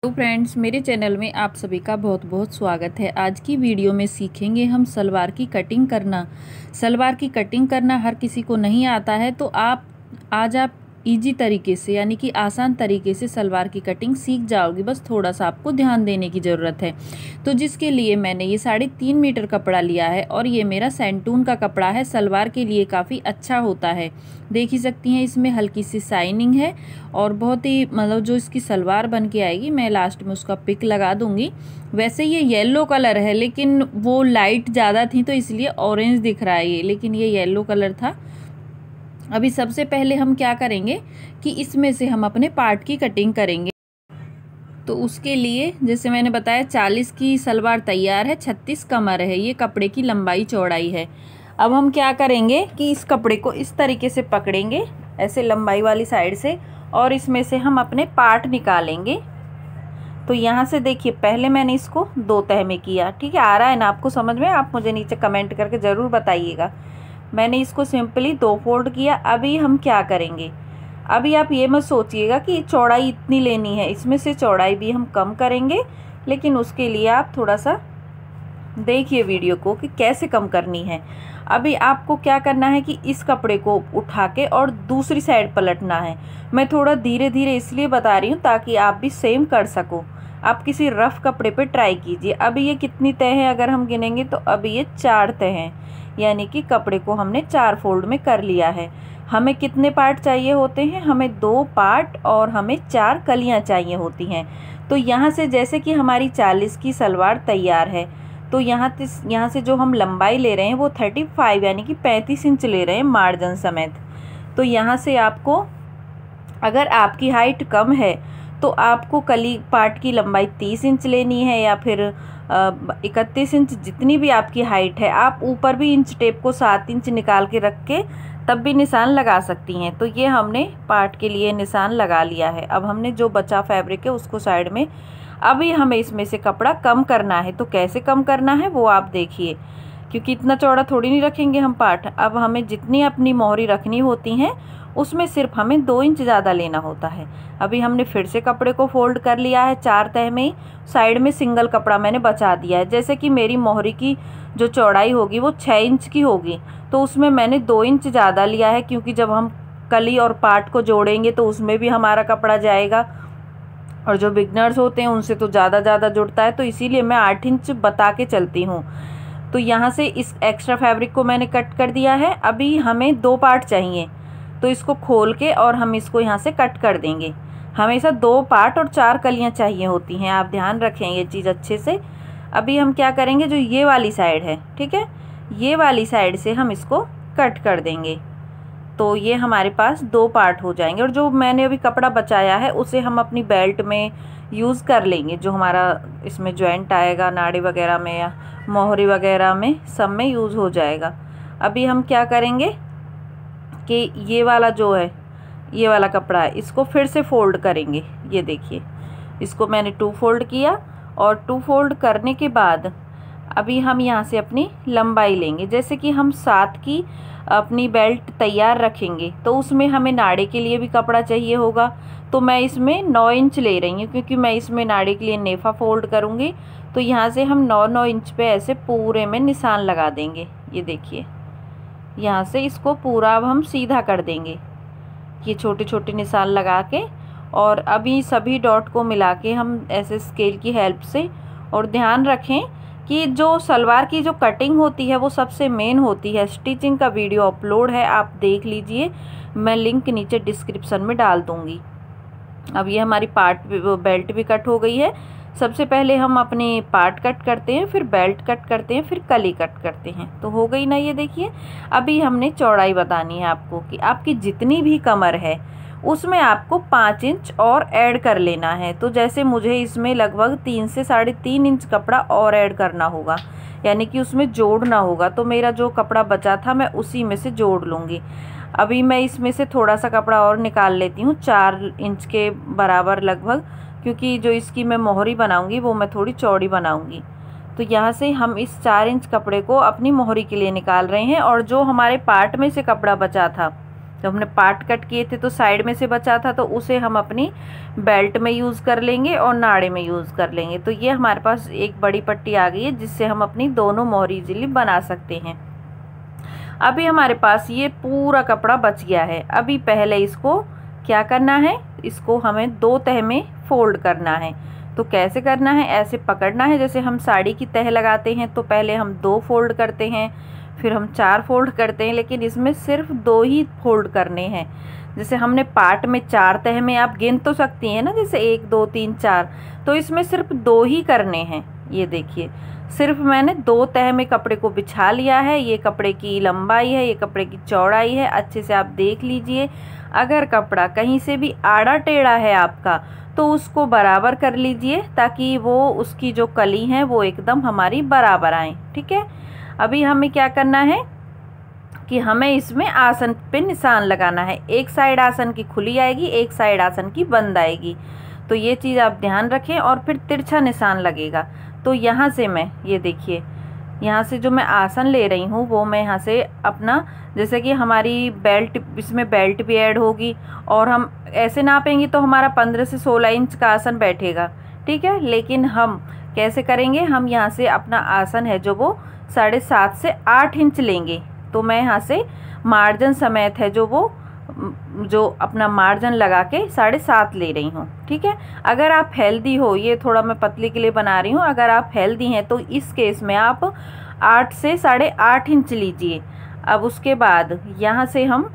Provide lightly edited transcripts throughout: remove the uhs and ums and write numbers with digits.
तो फ्रेंड्स, मेरे चैनल में आप सभी का बहुत बहुत स्वागत है। आज की वीडियो में सीखेंगे हम सलवार की कटिंग करना। सलवार की कटिंग करना हर किसी को नहीं आता है, तो आज आप इजी तरीके से यानी कि आसान तरीके से सलवार की कटिंग सीख जाओगे। बस थोड़ा सा आपको ध्यान देने की ज़रूरत है। तो जिसके लिए मैंने ये 3.5 मीटर कपड़ा लिया है और ये मेरा सैंटून का कपड़ा है। सलवार के लिए काफ़ी अच्छा होता है। देख ही सकती हैं, इसमें हल्की सी शाइनिंग है और बहुत ही जो इसकी सलवार बन के आएगी, मैं लास्ट में उसका पिक लगा दूंगी। वैसे ये येलो कलर है, लेकिन वो लाइट ज़्यादा थी तो इसलिए ऑरेंज दिख रहा है ये, लेकिन ये येलो कलर था। अभी सबसे पहले हम क्या करेंगे कि इसमें से हम अपने पार्ट की कटिंग करेंगे। तो उसके लिए जैसे मैंने बताया 40 की सलवार तैयार है, 36 कमर है, ये कपड़े की लंबाई चौड़ाई है। अब हम क्या करेंगे कि इस कपड़े को इस तरीके से पकड़ेंगे, ऐसे लंबाई वाली साइड से, और इसमें से हम अपने पार्ट निकालेंगे। तो यहाँ से देखिए, पहले मैंने इसको 2 तह में किया। ठीक है, आ रहा है ना आपको समझ में? आप मुझे नीचे कमेंट करके ज़रूर बताइएगा। मैंने इसको सिंपली 2 फोल्ड किया। अभी हम क्या करेंगे, अभी आप ये मत सोचिएगा कि चौड़ाई इतनी लेनी है, इसमें से चौड़ाई भी हम कम करेंगे, लेकिन उसके लिए आप थोड़ा सा देखिए वीडियो को कि कैसे कम करनी है। अभी आपको क्या करना है कि इस कपड़े को उठा के और दूसरी साइड पलटना है। मैं थोड़ा धीरे धीरे इसलिए बता रही हूँ ताकि आप भी सेम कर सको। आप किसी रफ़ कपड़े पे ट्राई कीजिए। अभी ये कितनी तह है अगर हम गिनेंगे तो अभी ये 4 तह हैं, यानी कि कपड़े को हमने 4 फोल्ड में कर लिया है। हमें कितने पार्ट चाहिए होते हैं? हमें 2 पार्ट और हमें 4 कलियां चाहिए होती हैं। तो यहाँ से जैसे कि हमारी 40 की सलवार तैयार है, तो यहाँ से जो हम लंबाई ले रहे हैं वो 35 यानी कि 35 इंच ले रहे हैं मार्जिन समेत। तो यहाँ से आपको, अगर आपकी हाइट कम है तो आपको कली पार्ट की लंबाई 30 इंच लेनी है, या फिर 31 इंच, जितनी भी आपकी हाइट है। आप ऊपर भी इंच टेप को 7 इंच निकाल के रख के तब भी निशान लगा सकती हैं। तो ये हमने पार्ट के लिए निशान लगा लिया है। अब हमने जो बचा फैब्रिक है उसको साइड में, अभी हमें इसमें से कपड़ा कम करना है। तो कैसे कम करना है वो आप देखिए, क्योंकि इतना चौड़ा थोड़ी नहीं रखेंगे हम पार्ट। अब हमें जितनी अपनी मोहरी रखनी होती हैं उसमें सिर्फ हमें 2 इंच ज़्यादा लेना होता है। अभी हमने फिर से कपड़े को फोल्ड कर लिया है 4 तह में। साइड में सिंगल कपड़ा मैंने बचा दिया है। जैसे कि मेरी मोहरी की जो चौड़ाई होगी वो 6 इंच की होगी, तो उसमें मैंने 2 इंच ज़्यादा लिया है, क्योंकि जब हम कली और पार्ट को जोड़ेंगे तो उसमें भी हमारा कपड़ा जाएगा, और जो बिगनर्स होते हैं उनसे तो ज़्यादा जुड़ता है। तो इसीलिए मैं 8 इंच बता के चलती हूँ। तो यहाँ से इस एक्स्ट्रा फैब्रिक को मैंने कट कर दिया है। अभी हमें 2 पार्ट चाहिए, तो इसको खोल के और हम इसको यहाँ से कट कर देंगे। हमेशा 2 पार्ट और 4 कलियाँ चाहिए होती हैं, आप ध्यान रखें ये चीज़ अच्छे से। अभी हम क्या करेंगे, जो ये वाली साइड है, ठीक है, ये वाली साइड से हम इसको कट कर देंगे। तो ये हमारे पास 2 पार्ट हो जाएंगे, और जो मैंने अभी कपड़ा बचाया है उसे हम अपनी बेल्ट में यूज़ कर लेंगे। जो हमारा इसमें जॉइंट आएगा नाड़ी वगैरह में या मोहरी वगैरह में, सब में यूज़ हो जाएगा। अभी हम क्या करेंगे कि ये वाला जो है, ये वाला कपड़ा है, इसको फिर से फोल्ड करेंगे। ये देखिए, इसको मैंने 2 फोल्ड किया, और 2 फोल्ड करने के बाद अभी हम यहाँ से अपनी लंबाई लेंगे। जैसे कि हम 7 की अपनी बेल्ट तैयार रखेंगे, तो उसमें हमें नाड़े के लिए भी कपड़ा चाहिए होगा। तो मैं इसमें 9 इंच ले रही हूँ, क्योंकि मैं इसमें नाड़े के लिए नेफा फोल्ड करूँगी। तो यहाँ से हम 9 इंच पे ऐसे पूरे में निशान लगा देंगे। ये देखिए, यहाँ से इसको पूरा अब हम सीधा कर देंगे, ये छोटे छोटे निशान लगा के। और अभी सभी डॉट को मिला के हम ऐसे स्केल की हेल्प से, और ध्यान रखें कि जो सलवार की जो कटिंग होती है वो सबसे मेन होती है। स्टिचिंग का वीडियो अपलोड है, आप देख लीजिए, मैं लिंक नीचे डिस्क्रिप्शन में डाल दूँगी। अब ये हमारी बेल्ट भी कट हो गई है। सबसे पहले हम अपने पार्ट कट करते हैं, फिर बेल्ट कट करते हैं, फिर कली कट करते हैं। तो हो गई ना ये देखिए। अभी हमने चौड़ाई बतानी है आपको कि आपकी जितनी भी कमर है उसमें आपको 5 इंच और ऐड कर लेना है। तो जैसे मुझे इसमें लगभग 3 से 3.5 इंच कपड़ा और ऐड करना होगा, यानी कि उसमें जोड़ना होगा। तो मेरा जो कपड़ा बचा था मैं उसी में से जोड़ लूँगी। अभी मैं इसमें से थोड़ा सा कपड़ा और निकाल लेती हूँ, 4 इंच के बराबर लगभग, क्योंकि जो इसकी मैं मोहरी बनाऊंगी वो मैं थोड़ी चौड़ी बनाऊंगी। तो यहाँ से हम इस 4 इंच कपड़े को अपनी मोहरी के लिए निकाल रहे हैं। और जो हमारे पार्ट में से कपड़ा बचा था तो हमने पार्ट कट किए थे तो साइड में से बचा था, तो उसे हम अपनी बेल्ट में यूज़ कर लेंगे और नाड़े में यूज़ कर लेंगे। तो ये हमारे पास एक बड़ी पट्टी आ गई है जिससे हम अपनी दोनों मोहर इजीली बना सकते हैं। अभी हमारे पास ये पूरा कपड़ा बच गया है। अभी पहले इसको क्या करना है, इसको हमें 2 तह में फोल्ड करना है। तो कैसे करना है, ऐसे पकड़ना है जैसे हम साड़ी की तह लगाते हैं। तो पहले हम 2 फोल्ड करते हैं, फिर हम 4 फोल्ड करते हैं, लेकिन इसमें सिर्फ 2 ही फोल्ड करने हैं। जैसे हमने पार्ट में 4 तह में आप गिन तो सकती हैं ना, जैसे 1 2 3 4, तो इसमें सिर्फ 2 ही करने हैं। ये देखिए, सिर्फ मैंने 2 तह में कपड़े को बिछा लिया है। ये कपड़े की लंबाई है, ये कपड़े की चौड़ाई है। अच्छे से आप देख लीजिए, अगर कपड़ा कहीं से भी आड़ा टेढ़ा है आपका तो उसको बराबर कर लीजिए, ताकि वो उसकी जो कली है वो एकदम हमारी बराबर आए। ठीक है, अभी हमें क्या करना है कि हमें इसमें आसन पे निशान लगाना है। एक साइड आसन की खुली आएगी, एक साइड आसन की बंद आएगी। तो ये चीज़ आप ध्यान रखें। और फिर तिरछा निशान लगेगा। तो यहाँ से मैं, ये देखिए, यहाँ से जो मैं आसन ले रही हूँ वो मैं यहाँ से अपना, जैसे कि हमारी बेल्ट, इसमें बेल्ट भी ऐड होगी और हम ऐसे नापेंगे तो हमारा 15 से 16 इंच का आसन बैठेगा। ठीक है, लेकिन हम कैसे करेंगे, हम यहाँ से अपना आसन है जो वो 7.5 से 8 इंच लेंगे। तो मैं यहाँ से मार्जिन समेत है जो अपना मार्जिन लगा के 7.5 ले रही हूँ। ठीक है, अगर आप हेल्दी हो, ये थोड़ा मैं पतली के लिए बना रही हूँ, अगर आप हेल्दी हैं तो इस केस में आप 8 से 8.5 इंच लीजिए। अब उसके बाद यहाँ से हम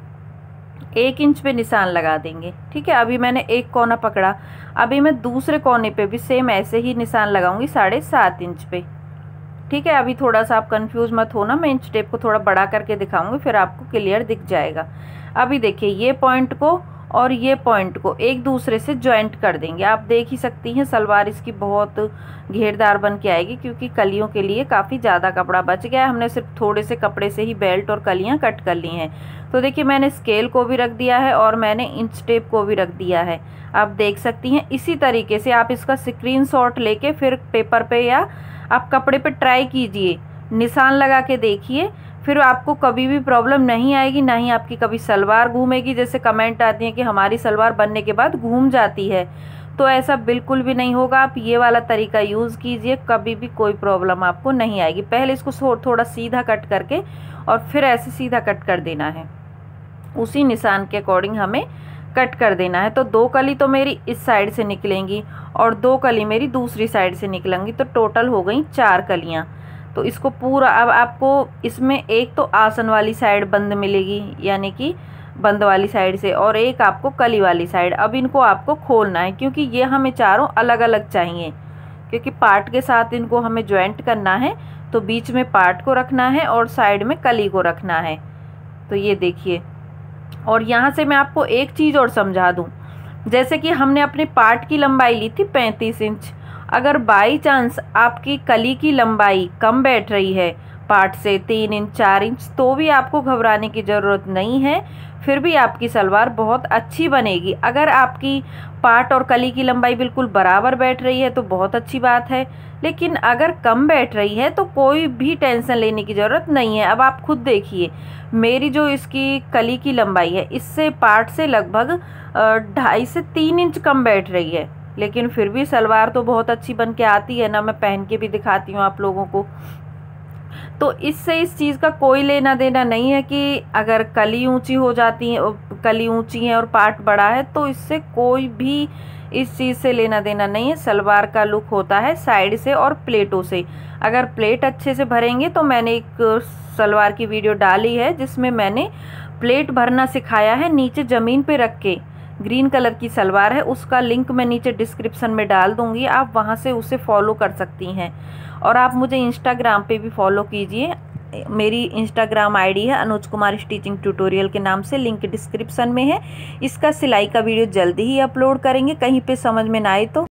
1 इंच पे निशान लगा देंगे। ठीक है, अभी मैंने एक कोना पकड़ा, अभी मैं दूसरे कोने पे भी सेम ऐसे ही निशान लगाऊंगी 7.5 इंच पे। ठीक है, अभी थोड़ा सा आप कंफ्यूज मत होना, मैं इंच टेप को थोड़ा बड़ा करके दिखाऊंगी, फिर आपको क्लियर दिख जाएगा। अभी देखिए, ये पॉइंट को और ये पॉइंट को एक दूसरे से ज्वाइंट कर देंगे। आप देख ही सकती हैं सलवार इसकी बहुत घेरदार बन के आएगी, क्योंकि कलियों के लिए काफ़ी ज़्यादा कपड़ा बच गया है। हमने सिर्फ थोड़े से कपड़े से ही बेल्ट और कलियाँ कट कर ली हैं। तो देखिए, मैंने स्केल को भी रख दिया है और मैंने इंच टेप को भी रख दिया है। आप देख सकती हैं, इसी तरीके से आप इसका स्क्रीनशॉट लेके फिर पेपर पे या आप कपड़े पे ट्राई कीजिए, निशान लगा के देखिए, फिर आपको कभी भी प्रॉब्लम नहीं आएगी, ना ही आपकी कभी सलवार घूमेगी। जैसे कमेंट आती है कि हमारी सलवार बनने के बाद घूम जाती है, तो ऐसा बिल्कुल भी नहीं होगा। आप ये वाला तरीका यूज़ कीजिए, कभी भी कोई प्रॉब्लम आपको नहीं आएगी। पहले इसको थोड़ा सीधा कट करके और फिर ऐसे सीधा कट कर देना है, उसी निशान के अकॉर्डिंग हमें कट कर देना है। तो 2 कली तो मेरी इस साइड से निकलेंगी और 2 कली मेरी दूसरी साइड से निकलेंगी, तो टोटल हो गई 4 कलियाँ। तो इसको पूरा, अब आपको इसमें एक तो आसन वाली साइड बंद मिलेगी, यानी कि बंद वाली साइड से, और एक आपको कली वाली साइड। अब इनको आपको खोलना है, क्योंकि ये हमें चारों अलग अलग चाहिए, क्योंकि पार्ट के साथ इनको हमें ज्वाइंट करना है। तो बीच में पार्ट को रखना है और साइड में कली को रखना है। तो ये देखिए, और यहाँ से मैं आपको एक चीज़ और समझा दूँ। जैसे कि हमने अपने पार्ट की लंबाई ली थी 35 इंच, अगर बाई चांस आपकी कली की लंबाई कम बैठ रही है पार्ट से 3 इंच 4 इंच, तो भी आपको घबराने की ज़रूरत नहीं है, फिर भी आपकी सलवार बहुत अच्छी बनेगी। अगर आपकी पार्ट और कली की लंबाई बिल्कुल बराबर बैठ रही है तो बहुत अच्छी बात है, लेकिन अगर कम बैठ रही है तो कोई भी टेंशन लेने की ज़रूरत नहीं है। अब आप खुद देखिए, मेरी जो इसकी कली की लंबाई है इससे पार्ट से लगभग 2.5 से 3 इंच कम बैठ रही है, लेकिन फिर भी सलवार तो बहुत अच्छी बन के आती है ना। मैं पहन के भी दिखाती हूँ आप लोगों को। तो इससे इस चीज़ का कोई लेना देना नहीं है कि अगर कली ऊंची हो जाती है, कली ऊंची है और पार्ट बड़ा है, तो इससे कोई भी इस चीज़ से लेना देना नहीं है। सलवार का लुक होता है साइड से और प्लेटों से। अगर प्लेट अच्छे से भरेंगे, तो मैंने एक सलवार की वीडियो डाली है जिसमें मैंने प्लेट भरना सिखाया है, नीचे ज़मीन पे रख के। ग्रीन कलर की सलवार है, उसका लिंक मैं नीचे डिस्क्रिप्शन में डाल दूंगी, आप वहां से उसे फॉलो कर सकती हैं। और आप मुझे इंस्टाग्राम पे भी फॉलो कीजिए, मेरी इंस्टाग्राम आईडी है अनुज कुमार स्टिचिंग ट्यूटोरियल के नाम से, लिंक डिस्क्रिप्शन में है। इसका सिलाई का वीडियो जल्दी ही अपलोड करेंगे, कहीं पे समझ में ना आए तो